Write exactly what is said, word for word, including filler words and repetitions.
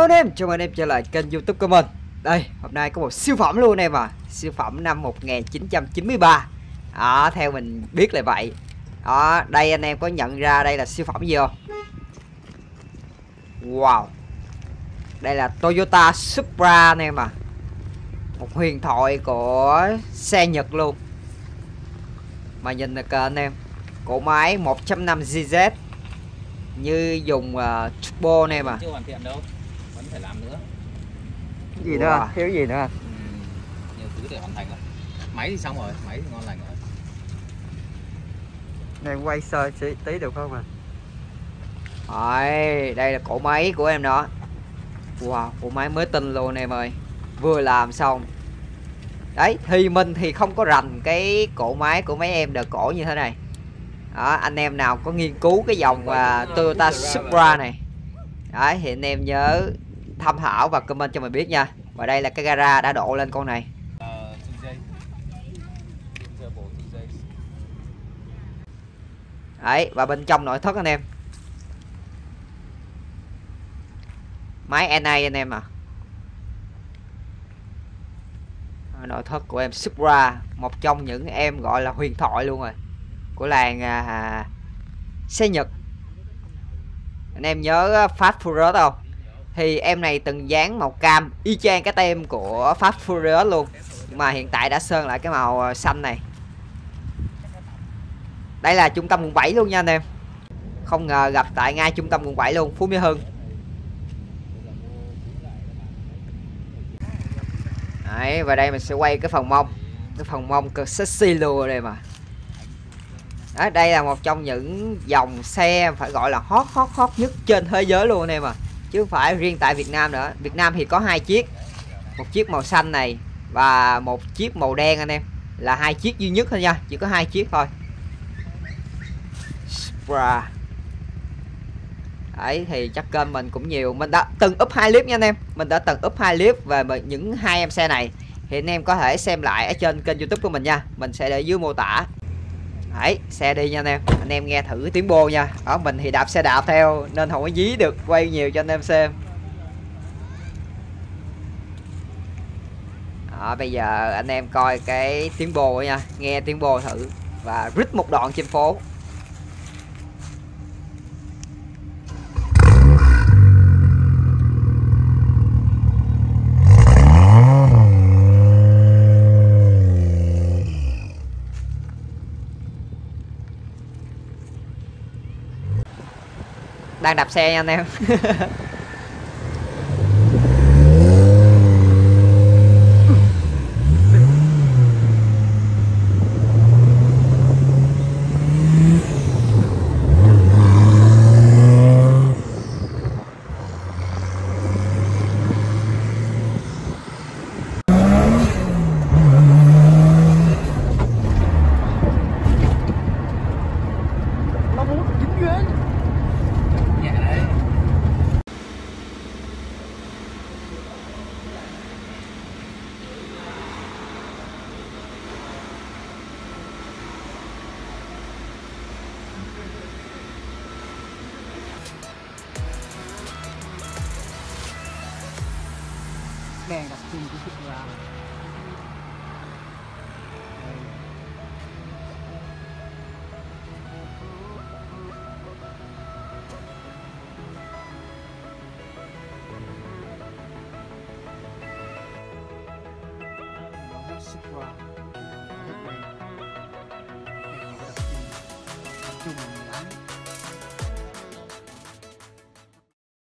anh em, chào mừng anh em trở lại kênh YouTube của mình. Đây, hôm nay có một siêu phẩm luôn em à. Siêu phẩm năm một nghìn chín trăm chín mươi ba. Đó, theo mình biết là vậy. Đó, đây anh em có nhận ra đây là siêu phẩm gì không? Wow. Đây là Toyota Supra anh em à. Một huyền thoại của xe Nhật luôn. Mà nhìn là kìa anh em, cỗ máy một chấm năm G Z như dùng uh, turbo anh em à. Chưa hoàn thiện đâu, vẫn phải làm nữa. Cái gì nữa à? Thiếu gì nữa à? Ừ, nhiều thứ để hoàn thành lắm. Máy thì xong rồi, máy thì ngon lành rồi. Này quay sơ tí, tí được không à? Rồi, đây là cỗ máy của em đó. Wow, cỗ máy mới tinh luôn em ơi. Vừa làm xong. Đấy, thì mình thì không có rành cái cỗ máy của mấy em đời cổ như thế này. Đó, anh em nào có nghiên cứu cái dòng uh, Toyota Supra này, đấy thì anh em nhớ tham khảo và comment cho mình biết nha. Và đây là cái gara đã độ lên con này. Đấy, và bên trong nội thất anh em, máy en a anh em à. Nội thất của em Supra, một trong những em gọi là huyền thoại luôn rồi của làng à, xe Nhật. Anh em nhớ Fast Furious không? Thì em này từng dán màu cam y chang cái tem của Fast Furious luôn, nhưng mà hiện tại đã sơn lại cái màu xanh này. Đây là trung tâm quận bảy luôn nha anh em. Không ngờ gặp tại ngay trung tâm quận bảy luôn, Phú Mỹ Hưng. Đấy, và đây mình sẽ quay cái phần mông. Cái phần mông cực sexy luôn đây mà. Đấy, đây là một trong những dòng xe phải gọi là hot hot hot nhất trên thế giới luôn anh em à. Chứ không phải riêng tại Việt Nam nữa. Việt Nam thì có hai chiếc. Một chiếc màu xanh này và một chiếc màu đen anh em. Là hai chiếc duy nhất thôi nha, chỉ có hai chiếc thôi. Supra. Đấy thì chắc kênh mình cũng nhiều, mình đã từng up hai clip nha anh em. Mình đã từng up hai clip về những hai em xe này. Thì anh em có thể xem lại ở trên kênh YouTube của mình nha. Mình sẽ để dưới mô tả. Đấy, xe đi nha anh em. Anh em nghe thử tiếng bô nha. Ở mình thì đạp xe đạp theo nên không có dí được quay nhiều cho anh em xem. Đó, bây giờ anh em coi cái tiếng bô nha. Nghe tiếng bô thử và rít một đoạn trên phố. Đang đạp xe nha anh em. Đèn đặc trưng của Supra. Supra. Đèn đặc trưng